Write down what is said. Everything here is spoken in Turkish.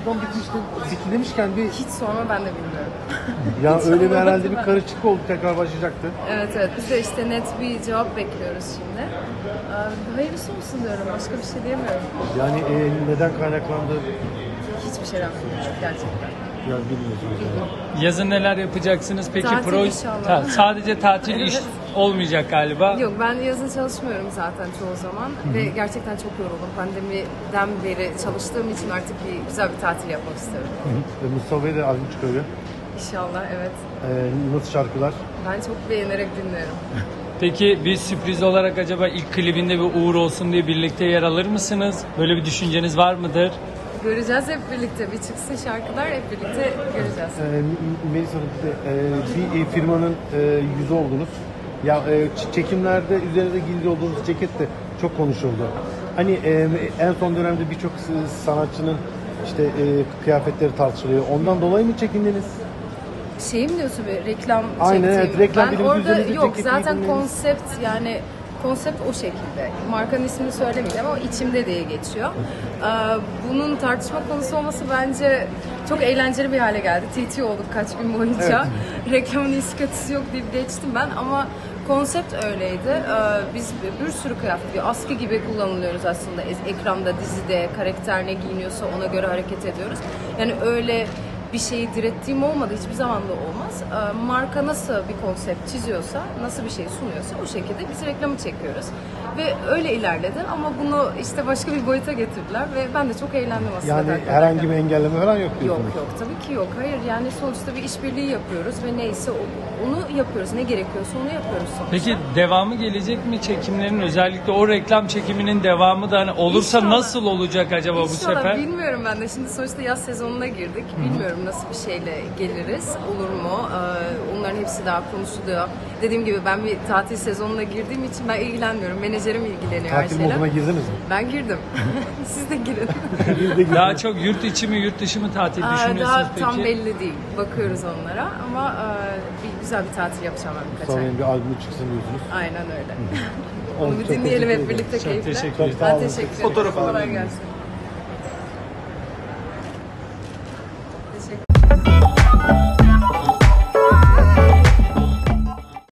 sezon bitmişti. Bitlemişken bir Hiç sorma, ben de bilmiyorum. ya Hiç öyle bir anlamadım herhalde bir ben. karışıklık oldu, tekrar başlayacaktı. Evet, biz de işte net bir cevap bekliyoruz şimdi. Hayırlısı olsun diyorum, başka bir şey diyemiyorum. Yani neden kaynaklandı? Hiçbir şeyden bilmiyorum gerçekten. Ya bilmiyorsunuz. Yazın neler yapacaksınız? Peki Tatil inşallah. sadece tatil iş Evet. olmayacak galiba. Yok, ben yazın çalışmıyorum zaten çoğu zaman ve gerçekten çok yoruldum. Pandemiden beri çalıştığım için artık güzel bir tatil yapmak istiyorum. Mustafa Bey de albüm çıkarıyor. İnşallah, evet. Nasıl şarkılar? Ben çok beğenerek dinlerim. Peki bir sürpriz olarak acaba ilk klibinde bir Uğur olsun diye birlikte yer alır mısınız? Böyle bir düşünceniz var mıdır? Göreceğiz hep birlikte. Bir çıksın şarkılar, hep birlikte göreceğiz. Melisa Hanım, bir firmanın yüzü oldunuz. Ya çekimlerde üzerinde giyili olduğunuz ceket de çok konuşuldu. Hani en son dönemde birçok sanatçının işte kıyafetleri tartışılıyor. Ondan dolayı mı çekindiniz? Şey mi diyorsun, bir reklam Aynen, çektiğim? evet, reklam Ben filmi orada üzerinde yok ceket zaten giydiniz. konsept o şekilde. Markanın ismini söylemeyeceğim ama içimde diye geçiyor. Bunun tartışma konusu olması bence çok eğlenceli bir hale geldi. TT olduk kaç gün boyunca. Reklamın iyisi kötüsü yok deyip geçtim ben ama konsept öyleydi. Biz bir sürü kıyafet, bir askı gibi kullanılıyoruz aslında. Ekranda, dizide, karakter ne giyiniyorsa ona göre hareket ediyoruz. Yani öyle bir şeyi direttiğim olmadı, hiçbir zaman da olmaz. Marka nasıl bir konsept çiziyorsa, nasıl bir şey sunuyorsa o şekilde biz reklamı çekiyoruz. Ve öyle ilerledi ama bunu işte başka bir boyuta getirdiler ve ben de çok eğlendim aslında. Yani herhangi bir engelleme falan yok diyorsunuz. Yok tabii ki yok. Hayır, yani sonuçta bir işbirliği yapıyoruz ve neyse onu yapıyoruz. Ne gerekiyorsa onu yapıyoruz sonuçta. Peki devamı gelecek mi çekimlerin? Özellikle o reklam çekiminin devamı da hani olursa İnşallah. Nasıl olacak acaba bu İnşallah, sefer? bilmiyorum ben de. Şimdi sonuçta yaz sezonuna girdik. Bilmiyorum nasıl bir şeyle geliriz, olur mu? Onların hepsi daha konuşuluyor. Dediğim gibi ben bir tatil sezonuna girdiğim için ben ilgilenmiyorum. Menajerim ilgileniyor her Tatil şeyle. moduna girdiniz mi? Ben girdim. Siz de girin. Daha çok yurt içi mi yurt dışı mı tatil düşünüyorsunuz Daha peki? tam belli değil. Bakıyoruz onlara ama bir güzel bir tatil yapacağım ben birkaç ay. Sonra bir albümü çıksın diyorsunuz. Aynen öyle. Onu bir Çok dinleyelim teşekkür hep birlikte Çok keyifle. teşekkür ederim. Ben teşekkür ederim. Kolay gelsin.